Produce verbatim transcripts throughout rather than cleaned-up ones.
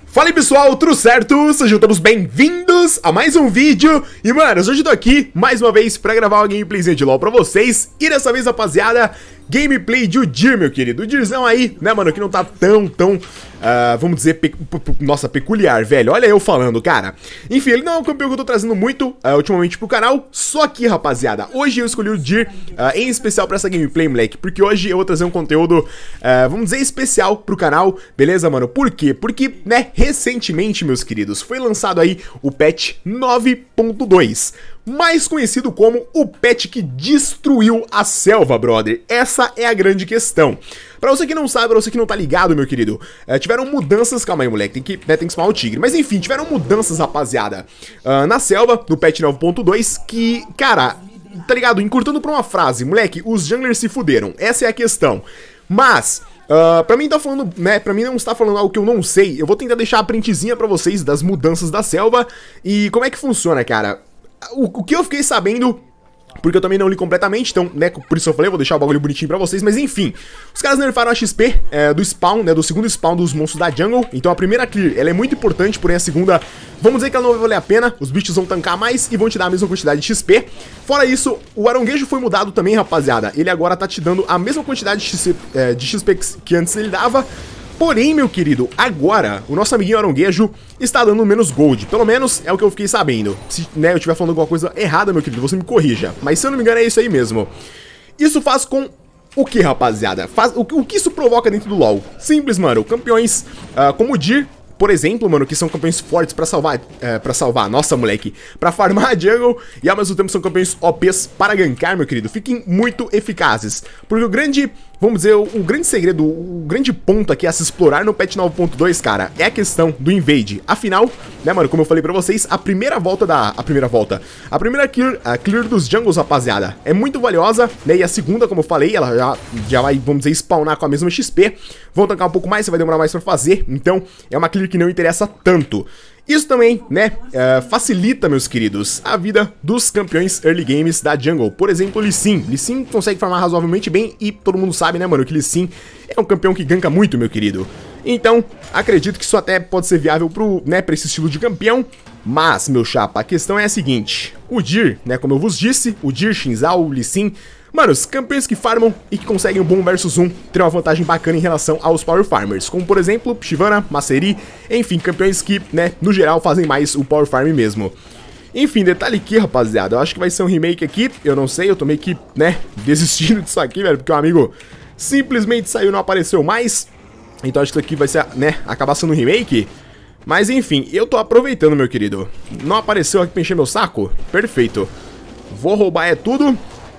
Fala aí pessoal, tudo certo? Sejam todos bem-vindos a mais um vídeo. E mano, hoje eu tô aqui mais uma vez pra gravar uma gameplayzinha de LoL pra vocês. E dessa vez, rapaziada, gameplay de Udyr, meu querido. O Udyirzão aí, né mano, que não tá tão, tão, uh, vamos dizer, pe nossa, peculiar, velho. Olha eu falando, cara. Enfim, ele não é um campeão que eu tô trazendo muito uh, ultimamente pro canal. Só que, rapaziada, hoje eu escolhi o Udyr uh, em especial pra essa gameplay, moleque. Porque hoje eu vou trazer um conteúdo, uh, vamos dizer, especial pro canal. Beleza, mano? Por quê? Porque, né, recentemente, meus queridos, foi lançado aí o patch nove ponto dois, mais conhecido como o patch que destruiu a selva, brother. Essa é a grande questão. Pra você que não sabe, pra você que não tá ligado, meu querido, é, tiveram mudanças, calma aí, moleque, tem que, né, tem que spamar o tigre, mas enfim, tiveram mudanças, rapaziada, uh, na selva, do patch nove ponto dois, que, cara, tá ligado, encurtando pra uma frase, moleque, os junglers se fuderam, essa é a questão, mas... Uh, pra mim tá falando, né, pra mim não está falando algo que eu não sei, eu vou tentar deixar a printzinha pra vocês das mudanças da selva e como é que funciona, cara. O, o que eu fiquei sabendo, porque eu também não li completamente, então, né, por isso eu falei, eu vou deixar o bagulho bonitinho pra vocês, mas enfim, os caras nerfaram a X P é, do spawn, né, do segundo spawn dos monstros da jungle, então a primeira clear, ela é muito importante, porém a segunda, vamos dizer que ela não vai valer a pena, os bichos vão tancar mais e vão te dar a mesma quantidade de X P. Fora isso, o aronguejo foi mudado também, rapaziada, ele agora tá te dando a mesma quantidade de X P, é, de X P que antes ele dava. Porém, meu querido, agora o nosso amiguinho aronguejo está dando menos gold. Pelo menos é o que eu fiquei sabendo. Se, né, eu estiver falando alguma coisa errada, meu querido, você me corrija. Mas se eu não me engano é isso aí mesmo. Isso faz com o que, rapaziada? Faz, o, o que isso provoca dentro do LoL? Simples, mano. Campeões uh, como o Udyr, por exemplo, mano, que são campeões fortes pra salvar, é, pra salvar, nossa, moleque, pra farmar a jungle, e ao mesmo tempo são campeões O Ps para gankar, meu querido, fiquem muito eficazes, porque o grande, vamos dizer, o, o grande segredo, o grande ponto aqui a se explorar no patch nove ponto dois, cara, é a questão do invade. Afinal, né, mano, como eu falei pra vocês, a primeira volta da, a primeira volta, a primeira clear, a clear dos jungles, rapaziada, é muito valiosa, né, e a segunda, como eu falei, ela já, já vai, vamos dizer, spawnar com a mesma X P, vão tancar um pouco mais, você vai demorar mais pra fazer, então, é uma clear que não interessa tanto. Isso também, né, uh, facilita, meus queridos, a vida dos campeões early games da jungle. Por exemplo, o Lee Sin. Lee Sin consegue farmar razoavelmente bem e todo mundo sabe, né, mano, que Lee Sin é um campeão que ganka muito, meu querido. Então, acredito que isso até pode ser viável pro, né, pra esse estilo de campeão. Mas, meu chapa, a questão é a seguinte. O Udyr, né, como eu vos disse, o Udyr, Xin Zhao, Lee Sin... Mano, os campeões que farmam e que conseguem um bom versus um terão uma vantagem bacana em relação aos Power Farmers, como por exemplo, Shyvana, Mastery, enfim, campeões que, né, no geral fazem mais o Power Farm mesmo. Enfim, detalhe aqui, rapaziada, eu acho que vai ser um remake aqui, eu não sei, eu tô meio que, né, desistindo disso aqui, velho, porque o amigo simplesmente saiu e não apareceu mais, então acho que isso aqui vai ser, né, acabar sendo um remake. Mas enfim, eu tô aproveitando, meu querido. Não apareceu aqui pra encher meu saco? Perfeito. Vou roubar é tudo.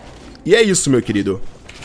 E é isso, meu querido.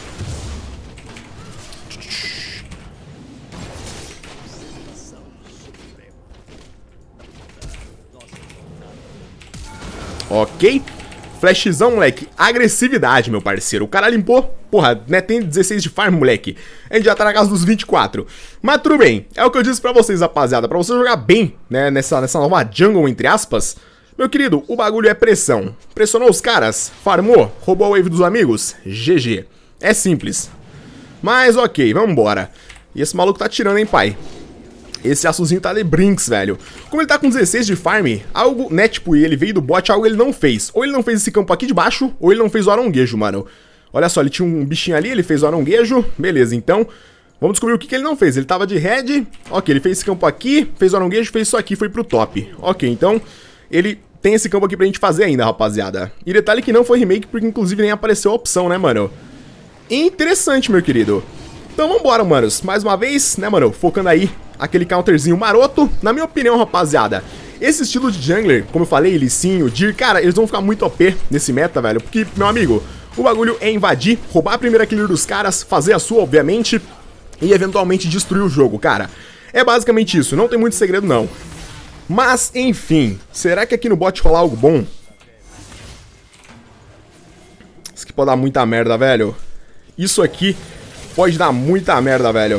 Ok. Flashzão, moleque. Agressividade, meu parceiro. O cara limpou. Porra, né? Tem dezesseis de farm, moleque. A gente já tá na casa dos vinte e quatro. Mas tudo bem. É o que eu disse pra vocês, rapaziada. Pra você jogar bem, né? Nessa, nessa nova jungle, entre aspas... Meu querido, o bagulho é pressão. Pressionou os caras, farmou, roubou a wave dos amigos, G G. É simples. Mas ok, vambora. E esse maluco tá tirando, hein, pai? Esse açuzinho tá de brinks, velho. Como ele tá com dezesseis de farm, algo, né, tipo, ele veio do bot, algo ele não fez. Ou ele não fez esse campo aqui de baixo, ou ele não fez o aronguejo, mano. Olha só, ele tinha um bichinho ali, ele fez o aronguejo. Beleza, então... Vamos descobrir o que, que ele não fez. Ele tava de red, ok, ele fez esse campo aqui, fez o aronguejo, fez isso aqui, foi pro top. Ok, então... Ele tem esse campo aqui pra gente fazer ainda, rapaziada. E detalhe que não foi remake, porque inclusive nem apareceu a opção, né, mano? Interessante, meu querido. Então vambora, manos. Mais uma vez, né, mano? Focando aí aquele counterzinho maroto. Na minha opinião, rapaziada, esse estilo de jungler, como eu falei, Lee Sin, Udyr, cara, eles vão ficar muito O P nesse meta, velho. Porque, meu amigo, o bagulho é invadir, roubar a primeira clear dos caras, fazer a sua, obviamente, e eventualmente destruir o jogo, cara. É basicamente isso, não tem muito segredo, não. Mas, enfim, será que aqui no bot rolar algo bom? Isso aqui pode dar muita merda, velho. Isso aqui pode dar muita merda, velho.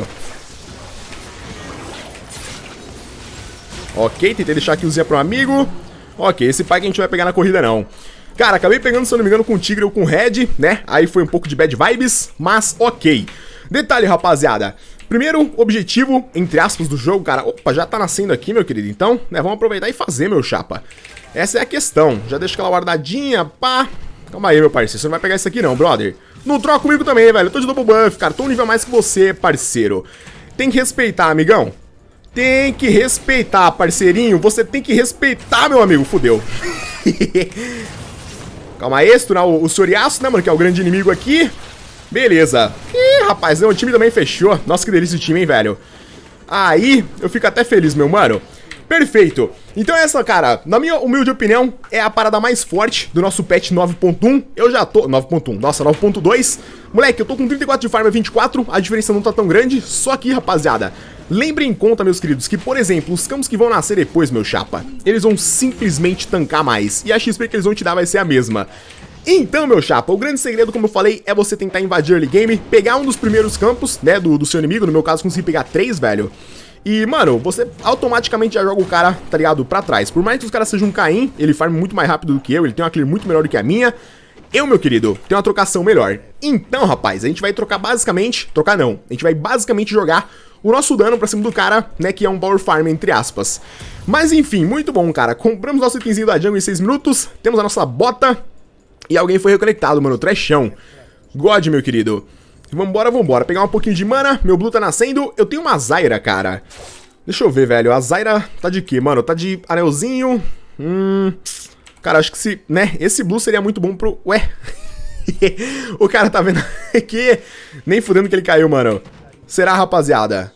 Ok, tentei deixar aqui o Zé pro amigo. Ok, esse pai que a gente vai pegar na corrida não. Cara, acabei pegando, se eu não me engano, com o Tigre ou com o Red, né? Aí foi um pouco de bad vibes, mas ok. Detalhe, rapaziada. Primeiro objetivo, entre aspas, do jogo, cara. Opa, já tá nascendo aqui, meu querido. Então, né, vamos aproveitar e fazer, meu chapa. Essa é a questão. Já deixa aquela guardadinha, pá. Calma aí, meu parceiro. Você não vai pegar isso aqui não, brother. Não troca comigo também, velho. Eu tô de double buff, cara. Tô um nível a mais que você, parceiro. Tem que respeitar, amigão. Tem que respeitar, parceirinho. Você tem que respeitar, meu amigo. Fudeu. Calma aí, stunar o, o Soriaço, né, mano? Que é o grande inimigo aqui. Beleza. Ih, rapaz, o time também fechou. Nossa, que delícia de time, hein, velho. Aí, eu fico até feliz, meu mano. Perfeito. Então essa, cara, na minha humilde opinião, é a parada mais forte do nosso patch nove ponto um. Eu já tô... nove ponto um, nossa, nove ponto dois. Moleque, eu tô com trinta e quatro de farm a vinte e quatro. A diferença não tá tão grande. Só que, rapaziada, lembrem em conta, meus queridos, que, por exemplo, os campos que vão nascer depois, meu chapa, eles vão simplesmente tancar mais. E a X P que eles vão te dar vai ser a mesma. Então, meu chapa, o grande segredo, como eu falei, é você tentar invadir early game, pegar um dos primeiros campos, né, do, do seu inimigo. No meu caso, consegui pegar três, velho. E, mano, você automaticamente já joga o cara, tá ligado, pra trás. Por mais que os caras sejam um Caim, ele farma muito mais rápido do que eu, ele tem uma clear muito melhor do que a minha. Eu, meu querido, tenho uma trocação melhor. Então, rapaz, a gente vai trocar basicamente... Trocar não, a gente vai basicamente jogar o nosso dano pra cima do cara, né, que é um power farm, entre aspas. Mas, enfim, muito bom, cara. Compramos nosso itemzinho da jungle em seis minutos, temos a nossa bota... E alguém foi reconectado, mano, trashão. God, meu querido. Vambora, vambora. Pegar um pouquinho de mana, meu blue tá nascendo. Eu tenho uma Zyra, cara. Deixa eu ver, velho. A Zyra tá de quê, mano? Tá de anelzinho. Hum... Cara, acho que se... né? Esse blue seria muito bom pro... Ué? O cara tá vendo aqui. Nem fudendo que ele caiu, mano. Será, rapaziada?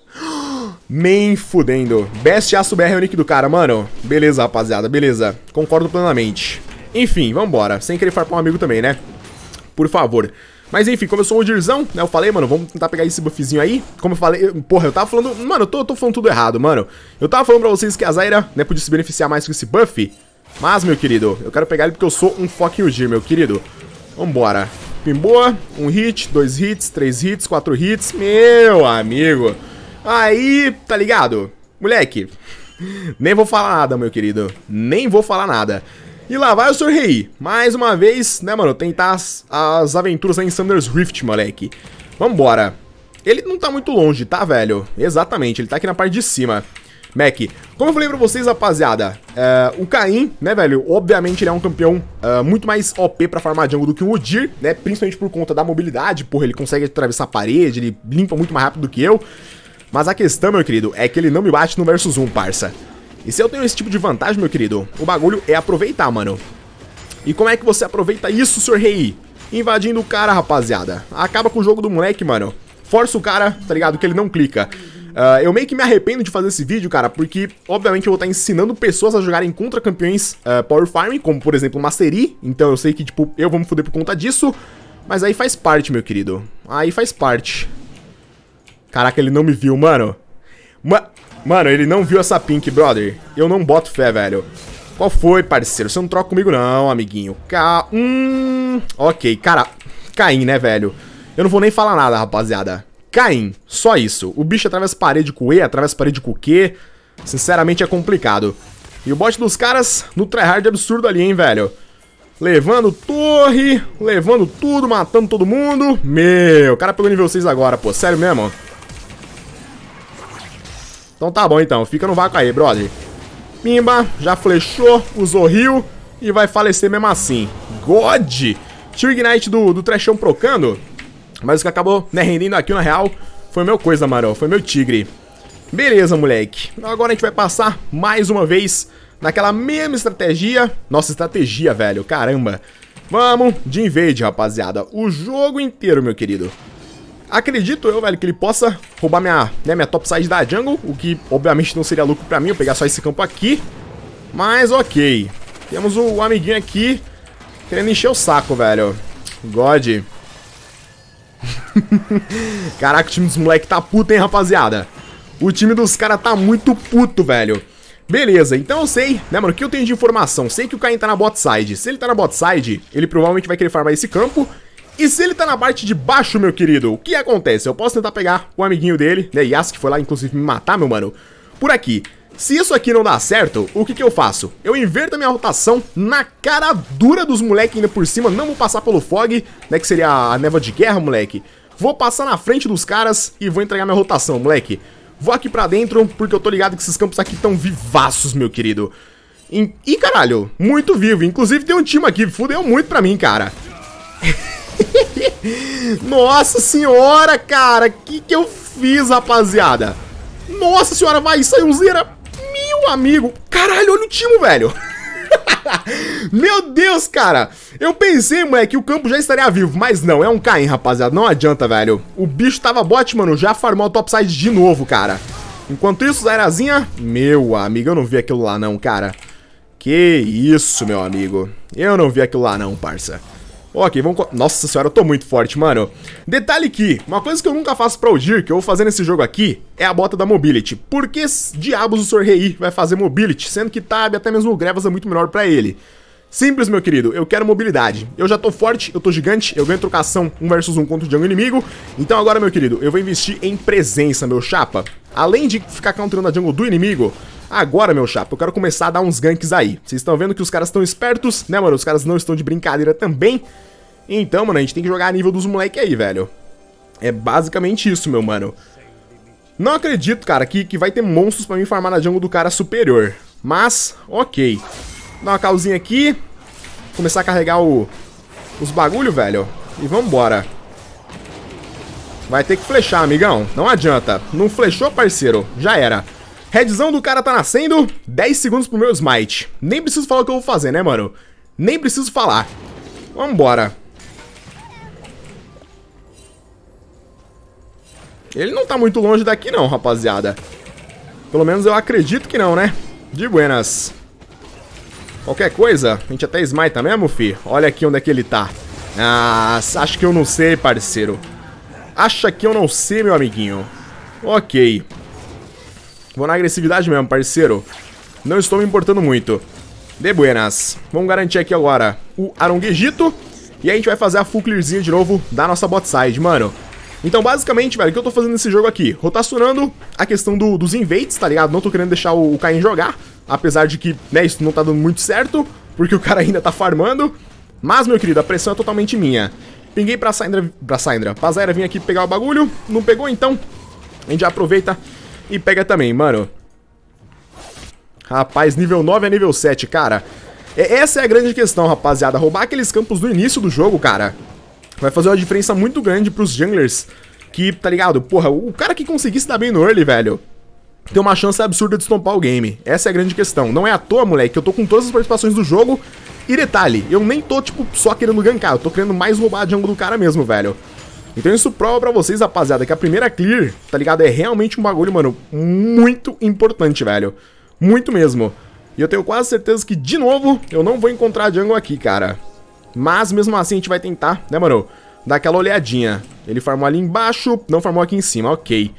Nem fudendo. Best Aço B R é o nick do cara, mano. Beleza, rapaziada. Beleza. Concordo plenamente. Enfim, vambora. Sem querer farpar um amigo também, né? Por favor. Mas enfim, como eu sou um Dirzão, né? Eu falei, mano, vamos tentar pegar esse buffzinho aí. Como eu falei, eu, porra, eu tava falando... Mano, eu tô, eu tô falando tudo errado, mano. Eu tava falando pra vocês que a Zyra, né, podia se beneficiar mais com esse buff. Mas, meu querido, eu quero pegar ele porque eu sou um fucking Udyr, meu querido. Vambora. Pimboa, um hit, dois hits, três hits, quatro hits. Meu amigo. Aí, tá ligado? Moleque, nem vou falar nada, meu querido. Nem vou falar nada. E lá vai o senhor Rei, mais uma vez, né, mano, tentar as, as aventuras aí em Summoner's Rift, moleque. Vambora. Ele não tá muito longe, tá, velho? Exatamente, ele tá aqui na parte de cima. Mac, como eu falei pra vocês, rapaziada, é, o Caim, né, velho, obviamente ele é um campeão é, muito mais O P pra farmar jungle do que o Udyr, né, principalmente por conta da mobilidade, porra, ele consegue atravessar a parede, ele limpa muito mais rápido do que eu. Mas a questão, meu querido, é que ele não me bate no versus um, parça. E se eu tenho esse tipo de vantagem, meu querido, o bagulho é aproveitar, mano. E como é que você aproveita isso, senhor Rei? Invadindo o cara, rapaziada. Acaba com o jogo do moleque, mano. Força o cara, tá ligado? Que ele não clica. Uh, eu meio que me arrependo de fazer esse vídeo, cara, porque, obviamente, eu vou estar ensinando pessoas a jogarem contra campeões uh, Power Farming, como, por exemplo, o Mastery. Então eu sei que, tipo, eu vou me fuder por conta disso. Mas aí faz parte, meu querido. Aí faz parte. Caraca, ele não me viu, mano. Ma Mano, ele não viu essa pink, brother. Eu não boto fé, velho. Qual foi, parceiro? Você não troca comigo não, amiguinho. Ca... Hum... Ok, cara. Caim, né, velho? Eu não vou nem falar nada, rapaziada. Caim, só isso. O bicho atravessa parede com E, atravessa parede com Q. Sinceramente, é complicado. E o bot dos caras no tryhard absurdo ali, hein, velho? Levando torre, levando tudo, matando todo mundo. Meu, o cara pegou nível seis agora, pô. Sério mesmo? Então tá bom, então. Fica no vácuo aí, brother. Pimba, já flechou, usou heal e vai falecer mesmo assim. God! Tio Ignite do, do trechão procando. Mas o que acabou, né, rendendo aqui na real foi meu coisa, mano. Foi meu tigre. Beleza, moleque. Agora a gente vai passar mais uma vez naquela mesma estratégia. Nossa, estratégia, velho. Caramba. Vamos de invade, rapaziada. O jogo inteiro, meu querido. Acredito eu, velho, que ele possa roubar minha, né, minha topside da jungle, o que obviamente não seria lucro pra mim, eu pegar só esse campo aqui. Mas ok. Temos o, o amiguinho aqui querendo encher o saco, velho. God. Caraca, o time dos moleques tá puto, hein, rapaziada. O time dos caras tá muito puto, velho. Beleza, então eu sei, né, mano, o que eu tenho de informação? Sei que o Caim tá na bot side. Se ele tá na bot side, ele provavelmente vai querer farmar esse campo. E se ele tá na parte de baixo, meu querido, o que acontece? Eu posso tentar pegar o amiguinho dele, né, Yas, que foi lá, inclusive, me matar, meu mano, por aqui. Se isso aqui não dá certo, o que que eu faço? Eu inverto a minha rotação na cara dura dos moleques ainda por cima, não vou passar pelo fog, né, que seria a névoa de guerra, moleque. Vou passar na frente dos caras e vou entregar minha rotação, moleque. Vou aqui pra dentro, porque eu tô ligado que esses campos aqui estão vivaços, meu querido. E, e caralho, muito vivo. Inclusive tem um time aqui, fudeu muito pra mim, cara. Nossa senhora, cara. Que que eu fiz, rapaziada? Nossa senhora, vai, saiu zera. Meu amigo. Caralho, olha o time, velho. Meu Deus, cara. Eu pensei, moleque, que o campo já estaria vivo. Mas não, é um Caim, rapaziada. Não adianta, velho. O bicho tava bot, mano. Já farmou o topside de novo, cara. Enquanto isso, Zairazinha... Meu amigo, eu não vi aquilo lá não, cara. Que isso, meu amigo. Eu não vi aquilo lá não, parça. Ok, vamos... Nossa senhora, eu tô muito forte, mano. Detalhe que, uma coisa que eu nunca faço pra Udyr, que eu vou fazer nesse jogo aqui, é a bota da Mobility. Por que diabos o senhor Rei vai fazer Mobility, sendo que Tab, até mesmo o Grevas é muito melhor pra ele? Simples, meu querido, eu quero mobilidade. Eu já tô forte, eu tô gigante, eu ganho trocação um versus um contra o jungle inimigo. Então agora, meu querido, eu vou investir em presença, meu chapa. Além de ficar counterando a jungle do inimigo, agora, meu chapa, eu quero começar a dar uns ganks aí. Vocês estão vendo que os caras estão espertos, né, mano? Os caras não estão de brincadeira também. Então, mano, a gente tem que jogar a nível dos moleque aí, velho. É basicamente isso, meu mano. Não acredito, cara, que, que vai ter monstros pra mim farmar na jungle do cara superior. Mas, ok. Dá uma calzinha aqui. Começar a carregar o, os bagulho, velho. E vambora. Vai ter que flechar, amigão. Não adianta. Não flechou, parceiro. Já era. Redzão do cara tá nascendo. dez segundos pro meu smite. Nem preciso falar o que eu vou fazer, né, mano? Nem preciso falar. Vambora. Ele não tá muito longe daqui não, rapaziada. Pelo menos eu acredito que não, né? De buenas. Qualquer coisa, a gente até smita mesmo, fi. Olha aqui onde é que ele tá. Ah, acho que eu não sei, parceiro. Acha que eu não sei, meu amiguinho. Ok. Vou na agressividade mesmo, parceiro. Não estou me importando muito. De buenas. Vamos garantir aqui agora o Aronguejito. E aí a gente vai fazer a full clearzinha de novo da nossa bot side, mano. Então, basicamente, velho, o que eu tô fazendo nesse jogo aqui? Rotacionando a questão do, dos invades, tá ligado? Não tô querendo deixar o, o Caim jogar. Apesar de que, né, isso não tá dando muito certo. Porque o cara ainda tá farmando. Mas, meu querido, a pressão é totalmente minha. Pinguei pra Syndra, pra Syndra. Pra Zyra vir aqui pegar o bagulho. Não pegou, então a gente já aproveita e pega também, mano. Rapaz, nível nove a nível sete, cara. É, essa é a grande questão, rapaziada. Roubar aqueles campos do início do jogo, cara, vai fazer uma diferença muito grande pros junglers. Que, tá ligado? Porra, o cara que conseguisse dar bem no early, velho, tem uma chance absurda de estompar o game. Essa é a grande questão. Não é à toa, moleque, que eu tô com todas as participações do jogo. E detalhe, eu nem tô, tipo, só querendo gankar. Eu tô querendo mais roubar a jungle do cara mesmo, velho. Então isso prova pra vocês, rapaziada, que a primeira clear, tá ligado? É realmente um bagulho, mano, muito importante, velho. Muito mesmo. E eu tenho quase certeza que, de novo, eu não vou encontrar a jungle aqui, cara. Mas, mesmo assim, a gente vai tentar, né, mano? Dar aquela olhadinha. Ele farmou ali embaixo, não farmou aqui em cima, ok.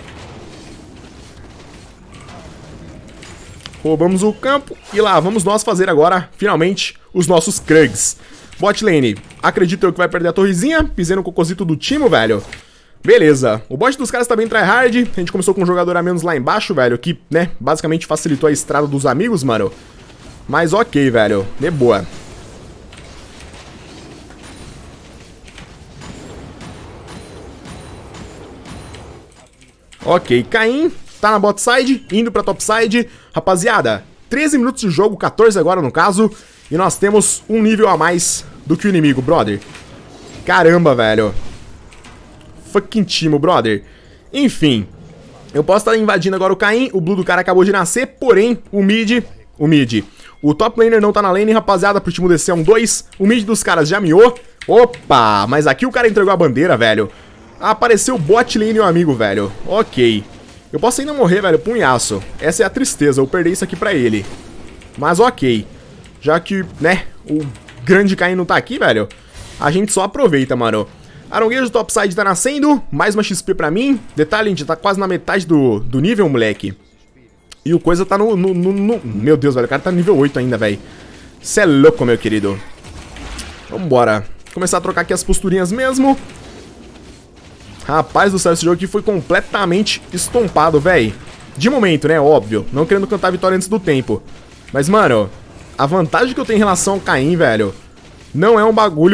Roubamos o campo e lá vamos nós fazer agora, finalmente, os nossos Krugs. Bot lane, acredito eu que vai perder a torrezinha. Pisei no cocôzito do time, velho. Beleza, o bot dos caras tá bem tryhard. A gente começou com um jogador a menos lá embaixo, velho, que, né, basicamente facilitou a estrada dos amigos, mano. Mas ok, velho, de boa. Ok, Caim tá na bot side, indo pra top side. Rapaziada, treze minutos de jogo, quatorze agora no caso. E nós temos um nível a mais do que o inimigo, brother. Caramba, velho. Fucking timo, brother. Enfim, eu posso estar invadindo agora o Caim. O blue do cara acabou de nascer, porém, o mid... O mid... O top laner não tá na lane, rapaziada, pro time D C é um dois. O mid dos caras já miou. Opa, mas aqui o cara entregou a bandeira, velho. Apareceu o bot lane, meu amigo, velho. Ok. Eu posso ainda morrer, velho, punhaço. Essa é a tristeza, eu perder isso aqui pra ele. Mas ok. Já que, né, o grande Caim não tá aqui, velho, a gente só aproveita, mano. Aronguejo topside tá nascendo. Mais uma X P pra mim. Detalhe, a gente tá quase na metade do, do nível, moleque. E o coisa tá no, no, no, no... Meu Deus, velho, o cara tá no nível oito ainda, velho. Cê é louco, meu querido. Vambora. Começar a trocar aqui as posturinhas mesmo. Rapaz do céu, esse jogo aqui foi completamente estompado, velho. De momento, né? Óbvio. Não querendo cantar a vitória antes do tempo. Mas, mano, a vantagem que eu tenho em relação ao Caim, velho, não é um bagulho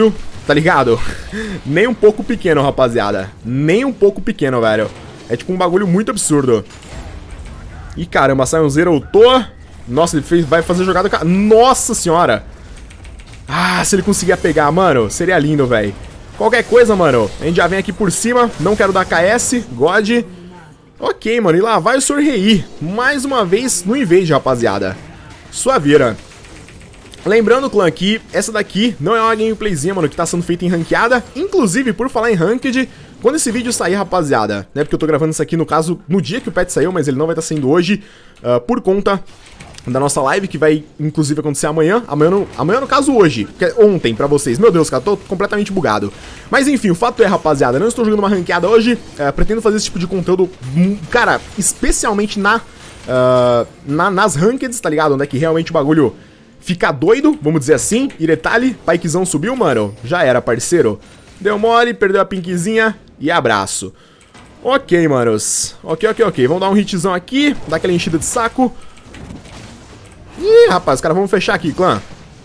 tá ligado? Nem um pouco pequeno, rapaziada. Nem um pouco pequeno, velho. É tipo um bagulho muito absurdo. Ih, caramba, sai um zero, eu tô... Nossa, ele fez, vai fazer jogada... Nossa senhora! Ah, se ele conseguir pegar, mano, seria lindo, velho. Qualquer coisa, mano, a gente já vem aqui por cima. Não quero dar K S, God. Ok, mano, e lá vai o senhor Rei. Mais uma vez no invade, rapaziada. Suaveira. Lembrando, clã, que essa daqui não é uma gameplayzinha, mano, que tá sendo feita em ranqueada. Inclusive, por falar em ranked, quando esse vídeo sair, rapaziada, né, porque eu tô gravando isso aqui, no caso, no dia que o patch saiu, mas ele não vai estar saindo hoje, uh, por conta da nossa live, que vai, inclusive, acontecer amanhã. Amanhã, no, amanhã, no caso, hoje, que é ontem pra vocês. Meu Deus, cara, tô completamente bugado. Mas, enfim, o fato é, rapaziada, não estou jogando uma ranqueada hoje, uh, pretendo fazer esse tipo de conteúdo, cara, especialmente na, uh, na, nas rankeds, tá ligado? Onde é que realmente o bagulho... Fica doido, vamos dizer assim. E detalhe, Pikezão subiu, mano. Já era, parceiro. Deu mole, perdeu a pinkzinha e abraço. Ok, manos. Ok, ok, ok. Vamos dar um hitzão aqui, dar aquela enchida de saco. Ih, rapaz, os caras vão fechar aqui, clã.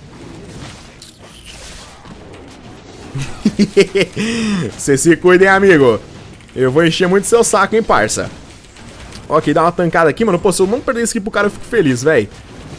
Você se cuidem, amigo. Eu vou encher muito seu saco, hein, parça. Ok, dá uma tancada aqui, mano. Pô, se eu não perder isso aqui pro cara, eu fico feliz, velho.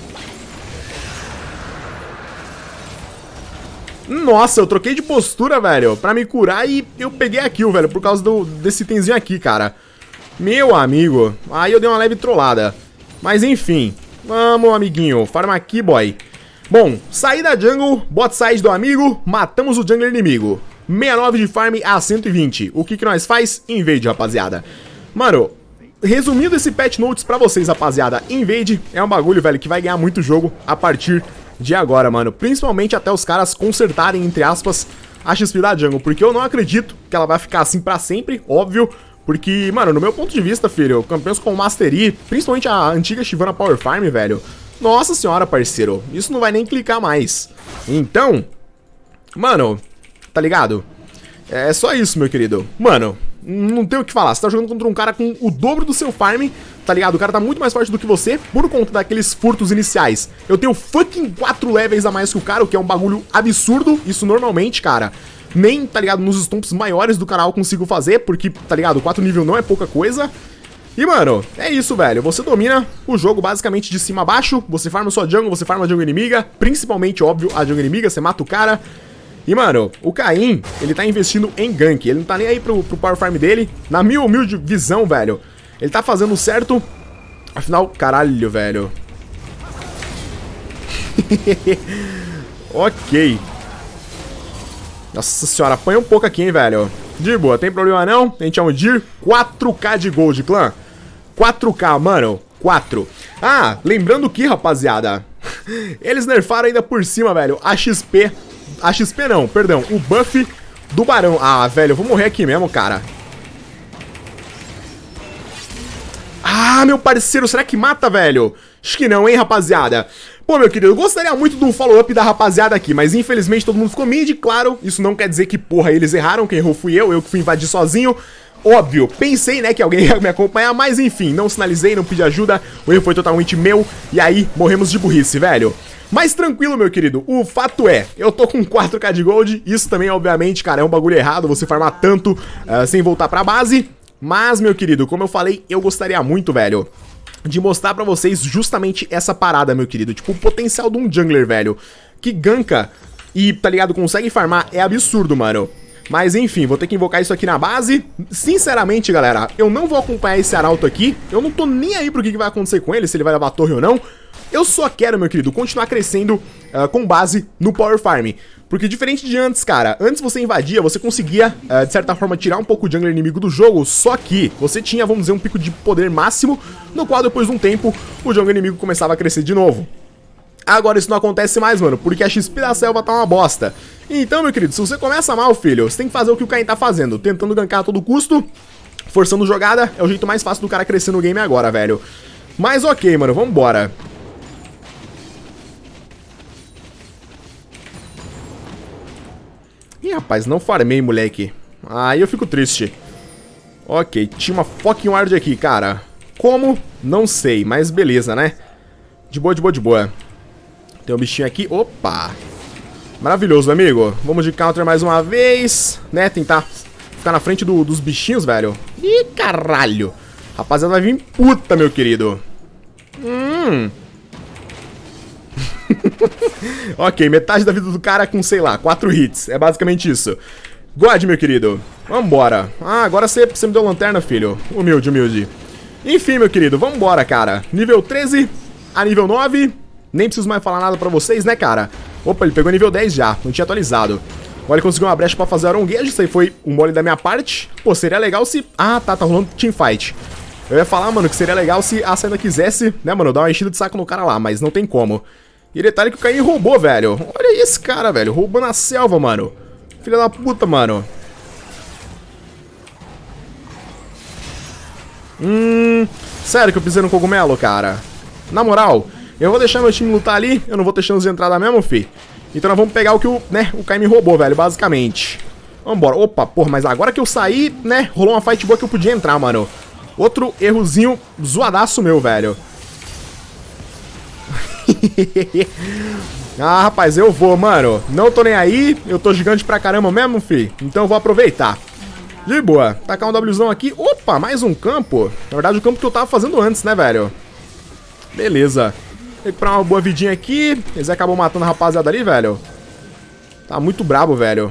Nossa, eu troquei de postura, velho, pra me curar e eu peguei a kill, velho, por causa do, desse itemzinho aqui, cara. Meu amigo, aí eu dei uma leve trollada. Mas enfim, vamos, amiguinho, farma aqui, boy. Bom, saí da jungle, bot side do amigo, matamos o jungler inimigo. sessenta e nove de farm a cento e vinte. O que que nós faz? Invade, rapaziada. Mano, resumindo esse patch notes pra vocês, rapaziada, Invade é um bagulho, velho, que vai ganhar muito jogo a partir de agora, mano. Principalmente até os caras consertarem, entre aspas, a X P da jungle. Porque eu não acredito que ela vai ficar assim pra sempre, óbvio. Porque, mano, no meu ponto de vista, filho, campeões com Mastery, principalmente a antiga Shyvana Power Farm, velho. Nossa senhora, parceiro. Isso não vai nem clicar mais. Então, mano, tá ligado? É só isso, meu querido. Mano, não tem o que falar. Você tá jogando contra um cara com o dobro do seu farm, tá ligado? O cara tá muito mais forte do que você por conta daqueles furtos iniciais. Eu tenho fucking quatro levels a mais que o cara, o que é um bagulho absurdo. Isso normalmente, cara, nem, tá ligado, nos stomps maiores do canal eu consigo fazer, porque, tá ligado, quatro nível não é pouca coisa. E, mano, é isso, velho. Você domina o jogo basicamente de cima a baixo. Você farma sua jungle, você farma a jungle inimiga. Principalmente, óbvio, a jungle inimiga. Você mata o cara. E, mano, o Caim, ele tá investindo em gank. Ele não tá nem aí pro, pro power farm dele. Na minha humilde visão, velho, ele tá fazendo certo. Afinal, caralho, velho. Ok. Nossa senhora, apanha um pouco aqui, hein, velho. De boa, tem problema não. A gente é um Dir. quatro K de gold, clã. quatro K, mano. quatro. Ah, lembrando que, rapaziada, eles nerfaram ainda por cima, velho, a X P... A X P não, perdão, o buff do Barão. Ah, velho, eu vou morrer aqui mesmo, cara. Ah, meu parceiro, será que mata, velho? Acho que não, hein, rapaziada. Pô, meu querido, eu gostaria muito do follow-up da rapaziada aqui, mas infelizmente todo mundo ficou mid, claro. Isso não quer dizer que, porra, eles erraram, quem errou fui eu, eu que fui invadir sozinho. Óbvio, pensei, né, que alguém ia me acompanhar, mas enfim, não sinalizei, não pedi ajuda. O erro foi totalmente meu, e aí morremos de burrice, velho. Mas tranquilo, meu querido, o fato é, eu tô com quatro K de gold, isso também, obviamente, cara, é um bagulho errado, você farmar tanto uh, sem voltar pra base. Mas, meu querido, como eu falei, eu gostaria muito, velho, de mostrar pra vocês justamente essa parada, meu querido. Tipo, o potencial de um jungler, velho, que ganka e, tá ligado, consegue farmar é absurdo, mano. Mas, enfim, vou ter que invocar isso aqui na base. Sinceramente, galera, eu não vou acompanhar esse arauto aqui. Eu não tô nem aí pro que vai acontecer com ele, se ele vai levar a torre ou não. Eu só quero, meu querido, continuar crescendo uh, com base no Power Farm. Porque diferente de antes, cara, antes você invadia, você conseguia, uh, de certa forma, tirar um pouco o jungler inimigo do jogo, só que você tinha, vamos dizer, um pico de poder máximo, no qual depois de um tempo, o jungler inimigo começava a crescer de novo. Agora isso não acontece mais, mano, porque a X P da selva tá uma bosta. Então, meu querido, se você começa mal, filho, você tem que fazer o que o Caim tá fazendo, tentando gankar a todo custo, forçando jogada, é o jeito mais fácil do cara crescer no game agora, velho. Mas ok, mano, vambora. Ih, rapaz, não farmei, moleque. Aí eu fico triste. Ok, tinha uma fucking ward aqui, cara. Como? Não sei, mas beleza, né? De boa, de boa, de boa. Tem um bichinho aqui. Opa! Maravilhoso, amigo. Vamos de counter mais uma vez, né? Tentar ficar na frente do, dos bichinhos, velho. Ih, caralho. Rapaziada, vai vir puta, meu querido. Hum. Ok, metade da vida do cara com, sei lá, quatro hits. É basicamente isso. God, meu querido. Vambora. Ah, agora você, você me deu lanterna, filho. Humilde, humilde. Enfim, meu querido, vambora, cara. Nível treze a nível nove. Nem preciso mais falar nada pra vocês, né, cara? Opa, ele pegou nível dez já. Não tinha atualizado. Agora ele conseguiu uma brecha pra fazer aronguejo. Isso aí foi um mole da minha parte. Pô, seria legal se... Ah, tá, tá rolando teamfight. Eu ia falar, mano, que seria legal se a Sayda quisesse, né, mano, dar uma enchida de saco no cara lá, mas não tem como. E detalhe que o Caim roubou, velho. Olha esse cara, velho. Roubou na selva, mano. Filha da puta, mano. Hum... Sério que eu pisei no cogumelo, cara? Na moral, eu vou deixar meu time lutar ali. Eu não vou ter chance de entrada mesmo, fi. Então nós vamos pegar o que o, né, o Caim me roubou, velho, basicamente. Vambora. Opa, porra, mas agora que eu saí, né, rolou uma fight boa que eu podia entrar, mano. Outro errozinho zoadaço meu, velho. Ah, rapaz, eu vou, mano. Não tô nem aí. Eu tô gigante pra caramba mesmo, fi. Então eu vou aproveitar. De boa. Tacar um Wzão aqui. Opa, mais um campo. Na verdade, o campo que eu tava fazendo antes, né, velho? Beleza. Recuperar uma boa vidinha aqui. Eles acabam matando a rapaziada ali, velho. Tá muito brabo, velho.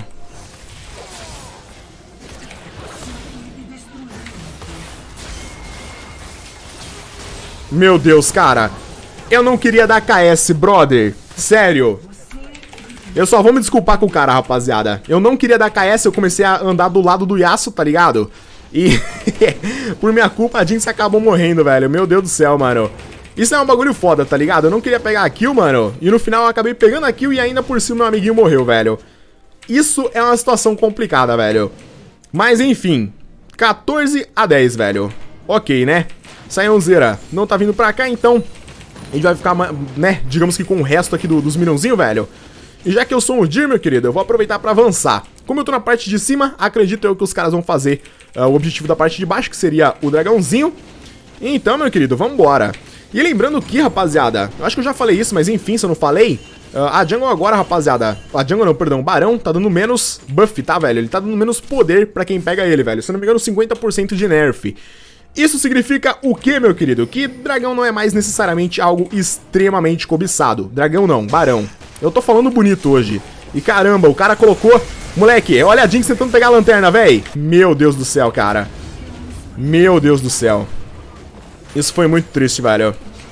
Meu Deus, cara. Eu não queria dar K S, brother. Sério. Eu só vou me desculpar com o cara, rapaziada. Eu não queria dar K S, eu comecei a andar do lado do Yasuo, tá ligado? E por minha culpa a Jinx acabou morrendo, velho. Meu Deus do céu, mano. Isso é um bagulho foda, tá ligado? Eu não queria pegar a kill, mano. E no final eu acabei pegando a kill e ainda por cima meu amiguinho morreu, velho. Isso é uma situação complicada, velho. Mas enfim. quatorze a dez, velho. Ok, né? Sayonzeira não tá vindo pra cá, então a gente vai ficar, né, digamos que com o resto aqui do, dos minãozinhos, velho. E já que eu sou um Dir, meu querido, eu vou aproveitar pra avançar. Como eu tô na parte de cima, acredito eu que os caras vão fazer uh, o objetivo da parte de baixo, que seria o dragãozinho. Então, meu querido, vambora. E lembrando que, rapaziada, eu acho que eu já falei isso, mas enfim, se eu não falei, uh, a jungle agora, rapaziada, a jungle não, perdão, o barão tá dando menos buff, tá, velho? Ele tá dando menos poder pra quem pega ele, velho. Se eu não me engano, cinquenta por cento de nerf. Isso significa o que, meu querido? Que dragão não é mais necessariamente algo extremamente cobiçado. Dragão não, barão. Eu tô falando bonito hoje. E caramba, o cara colocou... Moleque, olha a Jinx tentando pegar a lanterna, véi. Meu Deus do céu, cara. Meu Deus do céu. Isso foi muito triste, velho.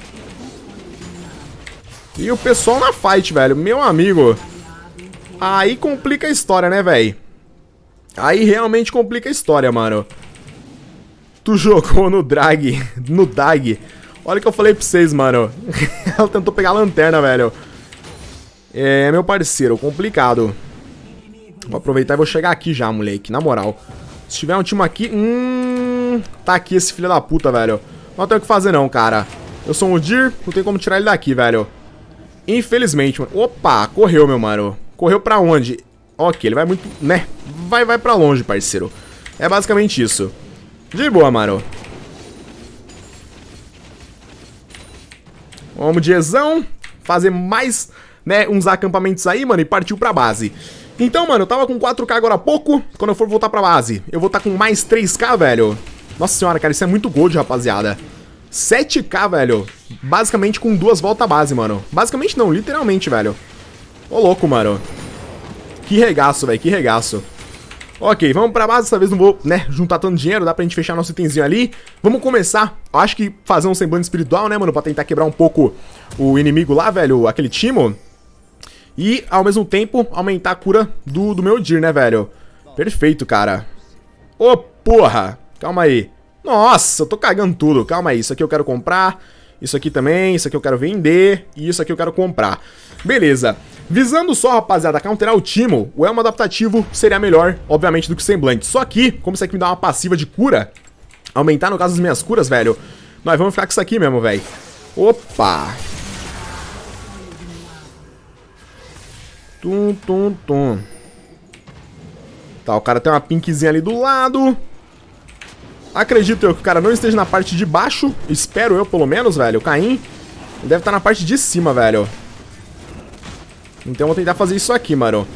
E o pessoal na fight, velho. Meu amigo. Aí complica a história, né, véi? Aí realmente complica a história, mano. Tu jogou no drag, no dag. Olha o que eu falei pra vocês, mano. Ela tentou pegar a lanterna, velho. É, meu parceiro, complicado. Vou aproveitar e vou chegar aqui já, moleque, na moral. Se tiver um time aqui... Hum... Tá aqui esse filho da puta, velho. Não tem o que fazer não, cara. Eu sou um Dir, não tem como tirar ele daqui, velho. Infelizmente, mano. Opa, correu, meu mano. Correu pra onde? Ok, ele vai muito... né? Vai, vai pra longe, parceiro. É basicamente isso. De boa, mano. Vamos de Ezão. Fazer mais, né, uns acampamentos aí, mano, e partiu pra base. Então, mano, eu tava com quatro K agora há pouco. Quando eu for voltar pra base, eu vou estar com mais três K, velho. Nossa senhora, cara, isso é muito gold, rapaziada. sete K, velho. Basicamente com duas voltas à base, mano. Basicamente não, literalmente, velho. Ô, louco, mano. Que regaço, velho, que regaço. Ok, vamos pra base, dessa vez não vou, né, juntar tanto dinheiro, dá pra gente fechar nosso itemzinho ali. Vamos começar, eu acho que fazer um semblante espiritual, né, mano, pra tentar quebrar um pouco o inimigo lá, velho, aquele Timo. E, ao mesmo tempo, aumentar a cura do, do meu Dir, né, velho. Perfeito, cara. Ô, porra, calma aí. Nossa, eu tô cagando tudo, calma aí, isso aqui eu quero comprar, isso aqui também, isso aqui eu quero vender, e isso aqui eu quero comprar. Beleza. Visando só, rapaziada, counterar o Timo, o Elmo adaptativo seria melhor, obviamente, do que o semblante. Só que, como isso aqui me dá uma passiva de cura, aumentar, no caso, as minhas curas, velho, nós vamos ficar com isso aqui mesmo, velho. Opa! Tum, tum, tum. Tá, o cara tem uma pinkzinha ali do lado. Acredito eu que o cara não esteja na parte de baixo. Espero eu, pelo menos, velho. O Caim deve estar na parte de cima, velho. Então eu vou tentar fazer isso aqui, mano.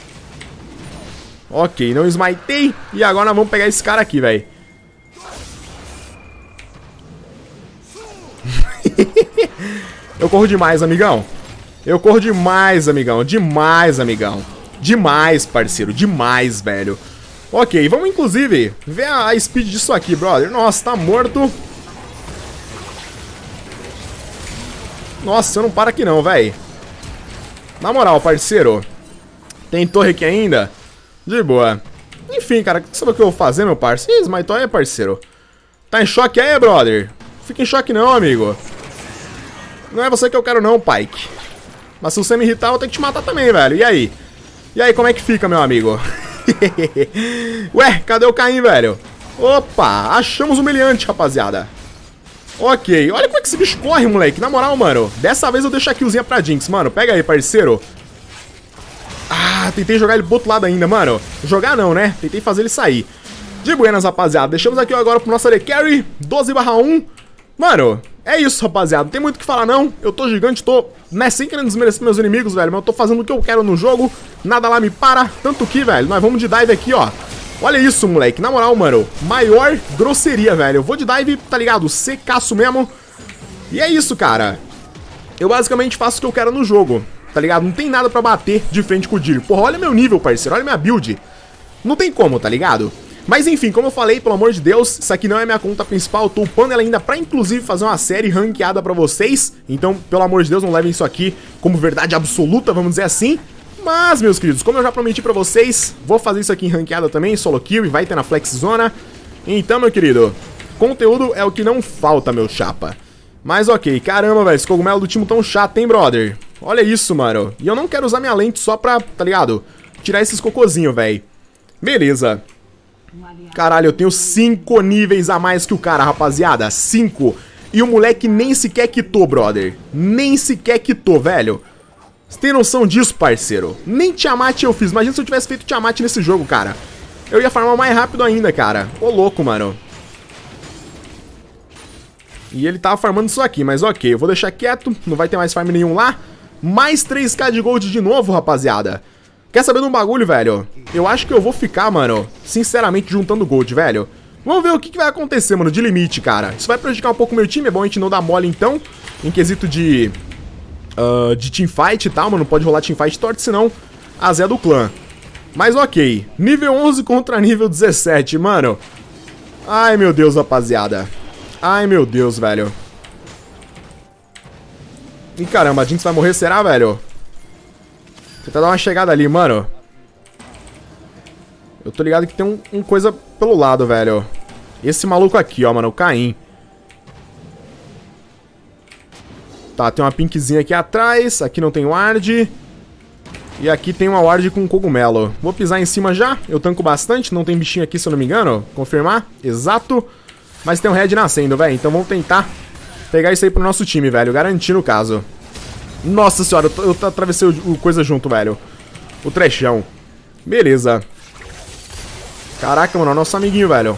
Ok, não smitei. E agora nós vamos pegar esse cara aqui, velho. Eu corro demais, amigão. Eu corro demais, amigão. Demais, amigão. Demais, parceiro. Demais, velho. Ok, vamos inclusive ver a, a speed disso aqui, brother. Nossa, tá morto. Nossa, eu não paro aqui não, velho. Na moral, parceiro. Tem torre aqui ainda? De boa. Enfim, cara, sabe o que eu vou fazer, meu parceiro? Ih, Smite aí, parceiro. Tá em choque aí, brother? Fica em choque não, amigo. Não é você que eu quero não, Pyke. Mas se você me irritar, eu vou ter que te matar também, velho. E aí? E aí, como é que fica, meu amigo? Ué, cadê o Caim, velho? Opa, achamos humilhante, rapaziada. Ok, olha como é que esse bicho corre, moleque. Na moral, mano, dessa vez eu deixo a killzinha pra Jinx, mano. Pega aí, parceiro. Ah, tentei jogar ele pro outro lado ainda, mano. Jogar não, né? Tentei fazer ele sair. De buenas, rapaziada. Deixamos aqui agora pro nosso A D Carry, doze barra um. Mano, é isso, rapaziada. Não tem muito o que falar, não. Eu tô gigante, tô, né, sem querendo desmerecer meus inimigos, velho. Mas eu tô fazendo o que eu quero no jogo. Nada lá me para. Tanto que, velho, nós vamos de dive aqui, ó. Olha isso, moleque. Na moral, mano, maior grosseria, velho. Eu vou de dive, tá ligado? Secaço mesmo. E é isso, cara. Eu basicamente faço o que eu quero no jogo, tá ligado? Não tem nada pra bater de frente com o Dir. Porra, olha meu nível, parceiro. Olha minha build. Não tem como, tá ligado? Mas enfim, como eu falei, pelo amor de Deus, isso aqui não é minha conta principal. Eu tô upando ela ainda pra, inclusive, fazer uma série ranqueada pra vocês. Então, pelo amor de Deus, não levem isso aqui como verdade absoluta, vamos dizer assim. Mas, meus queridos, como eu já prometi pra vocês, vou fazer isso aqui em ranqueada também, solo kill, e vai ter na Flex Zona. Então, meu querido, conteúdo é o que não falta, meu chapa. Mas ok, caramba, velho, esse cogumelo do time tão chato, hein, brother? Olha isso, mano. E eu não quero usar minha lente só pra, tá ligado? Tirar esses cocôzinhos, velho. Beleza. Caralho, eu tenho cinco níveis a mais que o cara, rapaziada. Cinco. E o moleque nem sequer quitou, brother. Nem sequer quitou, velho. Você tem noção disso, parceiro? Nem Tiamat eu fiz. Imagina se eu tivesse feito Tiamat nesse jogo, cara. Eu ia farmar mais rápido ainda, cara. Ô, louco, mano. E ele tava farmando isso aqui, mas ok. Eu vou deixar quieto. Não vai ter mais farm nenhum lá. Mais três K de gold de novo, rapaziada. Quer saber de um bagulho, velho? Eu acho que eu vou ficar, mano, sinceramente, juntando gold, velho. Vamos ver o que, que vai acontecer, mano, de limite, cara. Isso vai prejudicar um pouco o meu time, é bom a gente não dar mole, então. Em quesito de... Uh, de teamfight e tal, mano. Não pode rolar teamfight torto, senão a Zé do clã. Mas ok. Nível onze contra nível dezessete, mano. Ai, meu Deus, rapaziada. Ai, meu Deus, velho. Ih, caramba, a Jinx vai morrer, será, velho? Tentar dar uma chegada ali, mano. Eu tô ligado que tem um, um coisa pelo lado, velho. Esse maluco aqui, ó, mano, o Caim. Tá, tem uma pinkzinha aqui atrás. Aqui não tem ward. E aqui tem uma ward com cogumelo. Vou pisar em cima já. Eu tanco bastante. Não tem bichinho aqui, se eu não me engano. Confirmar. Exato. Mas tem um red nascendo, velho. Então vamos tentar pegar isso aí pro nosso time, velho. Garantindo o caso. Nossa senhora, eu, eu atravessei o, o coisa junto, velho. O trechão. Beleza. Caraca, mano, é o nosso amiguinho, velho.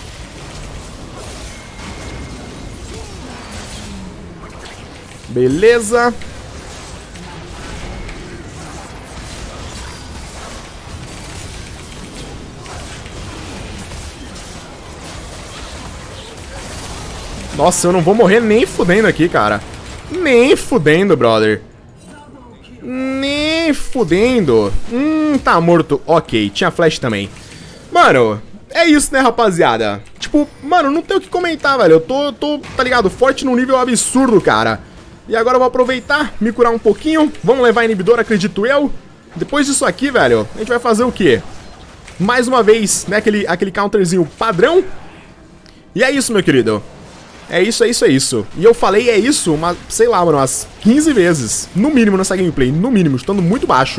Beleza. Nossa, eu não vou morrer nem fudendo aqui, cara. Nem fudendo, brother. Nem fudendo. Hum, tá morto. Ok, tinha flash também. Mano, é isso, né, rapaziada? Tipo, mano, não tem o que comentar, velho. Eu tô, tô, tá ligado, forte num nível absurdo, cara. E agora eu vou aproveitar, me curar um pouquinho. Vamos levar inibidor, acredito eu. Depois disso aqui, velho, a gente vai fazer o quê? Mais uma vez, né, aquele, aquele counterzinho padrão. E é isso, meu querido. É isso, é isso, é isso. E eu falei é isso, uma, sei lá, mano, umas quinze vezes. No mínimo nessa gameplay, no mínimo, estando muito baixo.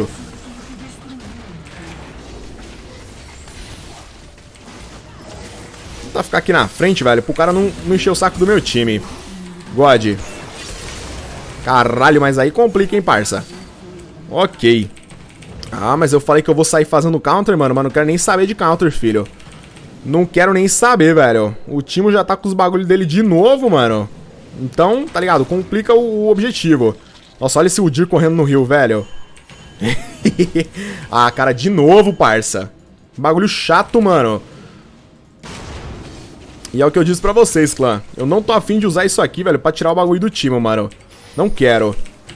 Vou tentar ficar aqui na frente, velho, pro cara não, não encher o saco do meu time. God. Caralho, mas aí complica, hein, parça. Ok. Ah, mas eu falei que eu vou sair fazendo counter, mano, mas não quero nem saber de counter, filho. Não quero nem saber, velho. O time já tá com os bagulhos dele de novo, mano. Então, tá ligado? Complica o, o objetivo. Nossa, olha esse Udyr correndo no rio, velho. Ah, cara, de novo, parça. Bagulho chato, mano. E é o que eu disse pra vocês, clã. Eu não tô afim de usar isso aqui, velho, pra tirar o bagulho do time, mano. Não quero.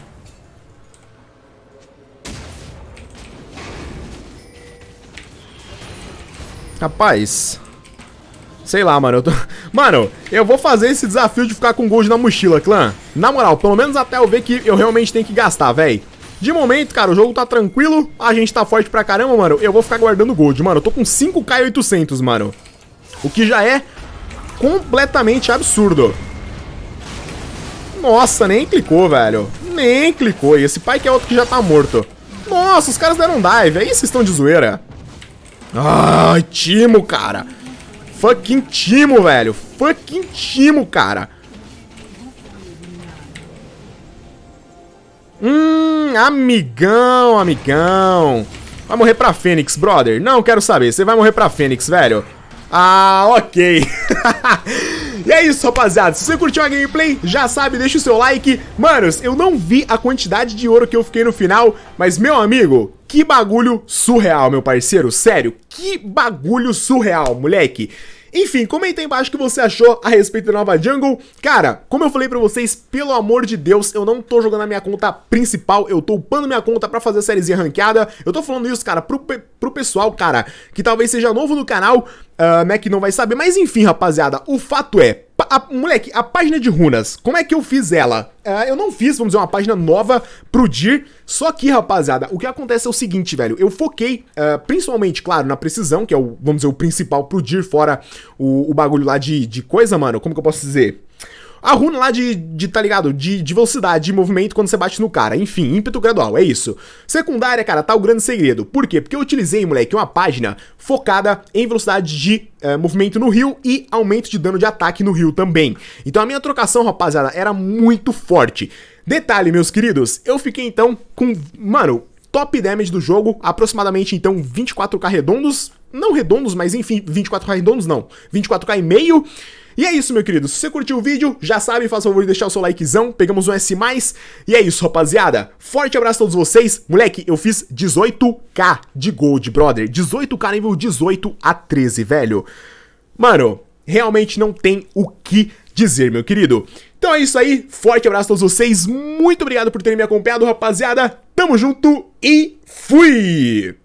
Rapaz... Sei lá, mano, eu tô... Mano, eu vou fazer esse desafio de ficar com gold na mochila, clã. Na moral, pelo menos até eu ver que eu realmente tenho que gastar, velho. De momento, cara, o jogo tá tranquilo, a gente tá forte pra caramba, mano. Eu vou ficar guardando gold, mano. Eu tô com cinco mil e oitocentos, mano. O que já é completamente absurdo. Nossa, nem clicou, velho. Nem clicou. E esse pai que é outro que já tá morto. Nossa, os caras deram dive. Aí vocês estão de zoeira. Ai, Timo, cara. Fucking Timo, velho. Fucking Timo, cara. Hum, amigão, amigão. Vai morrer pra Fênix, brother. Não quero saber. Você vai morrer pra Fênix, velho. Ah, ok. E é isso, rapaziada. Se você curtiu a gameplay, já sabe, deixa o seu like. Manos, eu não vi a quantidade de ouro que eu fiquei no final, mas, meu amigo, que bagulho surreal, meu parceiro. Sério, que bagulho surreal, moleque. Enfim, comenta aí embaixo o que você achou a respeito da nova jungle. Cara, como eu falei pra vocês, pelo amor de Deus, eu não tô jogando a minha conta principal, eu tô upando minha conta pra fazer a sériezinha ranqueada. Eu tô falando isso, cara, pro, pro pessoal, cara, que talvez seja novo no canal, uh, né, que não vai saber. Mas enfim, rapaziada, o fato é... A, moleque, a página de runas, como é que eu fiz ela? Uh, eu não fiz, vamos dizer, uma página nova pro Dir, só que, rapaziada, o que acontece é o seguinte, velho, eu foquei, uh, principalmente, claro, na precisão, que é o, vamos dizer, o principal pro Dir, fora o, o bagulho lá de, de coisa, mano, como que eu posso dizer? A runa lá de, de tá ligado, de, de velocidade, de movimento quando você bate no cara, enfim, ímpeto gradual, é isso. Secundária, cara, tá o grande segredo. Por quê? Porque eu utilizei, moleque, uma página focada em velocidade de uh, movimento no rio e aumento de dano de ataque no rio também. Então a minha trocação, rapaziada, era muito forte. Detalhe, meus queridos, eu fiquei então com, mano, top damage do jogo, aproximadamente então vinte e quatro k redondos, não redondos, mas enfim, vinte e quatro k redondos não, vinte e quatro k e meio. E é isso, meu querido, se você curtiu o vídeo, já sabe, faça o favor de deixar o seu likezão, pegamos um S mais, e é isso, rapaziada, forte abraço a todos vocês, moleque, eu fiz dezoito k de gold, brother, dezoito k nível dezoito a treze, velho, mano, realmente não tem o que dizer, meu querido. Então é isso aí, forte abraço a todos vocês, muito obrigado por terem me acompanhado, rapaziada, tamo junto e fui!